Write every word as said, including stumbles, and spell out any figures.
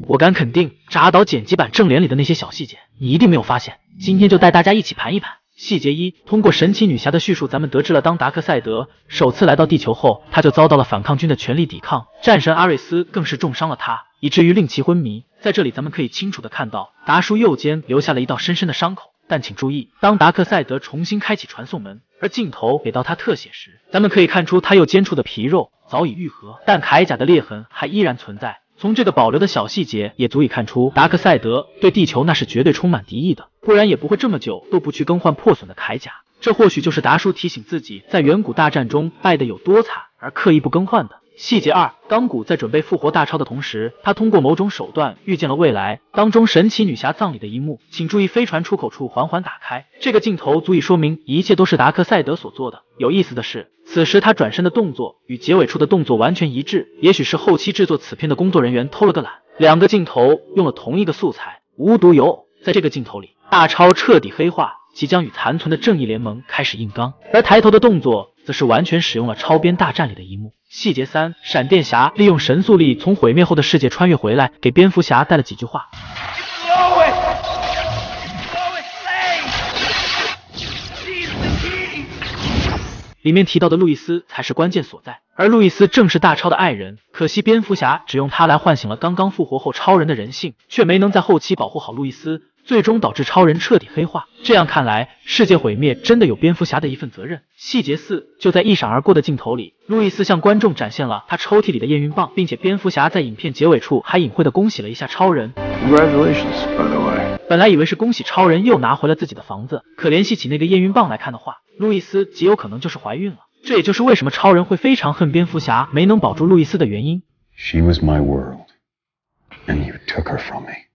我敢肯定，扎导剪辑版正脸里的那些小细节，你一定没有发现。今天就带大家一起盘一盘。细节一，通过神奇女侠的叙述，咱们得知了当达克赛德首次来到地球后，他就遭到了反抗军的全力抵抗，战神阿瑞斯更是重伤了他，以至于令其昏迷。在这里，咱们可以清楚的看到达叔右肩留下了一道深深的伤口。但请注意，当达克赛德重新开启传送门，而镜头给到他特写时，咱们可以看出他右肩处的皮肉早已愈合，但铠甲的裂痕还依然存在。从这个保留的小细节也足以看出，达克赛德对地球那是绝对充满敌意的，不然也不会这么久都不去更换破损的铠甲。这或许就是达叔提醒自己在远古大战中败得有多惨而刻意不更换的。细节二，钢骨在准备复活大超的同时，他通过某种手段预见了未来当中神奇女侠葬礼的一幕。请注意，飞船出口处缓缓打开，这个镜头足以说明一切都是达克赛德所做的。有意思的是，此时他转身的动作与结尾处的动作完全一致，也许是后期制作此片的工作人员偷了个懒，两个镜头用了同一个素材，无独有偶。在这个镜头里，大超彻底黑化，即将与残存的正义联盟开始硬刚，而抬头的动作则是完全使用了超编大战里的一幕。细节三，闪电侠利用神速力从毁灭后的世界穿越回来，给蝙蝠侠带了几句话。里面提到的路易斯才是关键所在，而路易斯正是大超的爱人。可惜蝙蝠侠只用他来唤醒了刚刚复活后超人的人性，却没能在后期保护好路易斯，最终导致超人彻底黑化。这样看来，世界毁灭真的有蝙蝠侠的一份责任。细节四，就在一闪而过的镜头里，路易斯向观众展现了他抽屉里的验孕棒，并且蝙蝠侠在影片结尾处还隐晦的恭喜了一下超人。 Congratulations, by the way. 本来以为是恭喜超人又拿回了自己的房子，可联系起那个验孕棒来看的话，路易斯极有可能就是怀孕了。这也就是为什么超人会非常恨蝙蝠侠没能保住路易斯的原因。 She was my world, and you took her from me.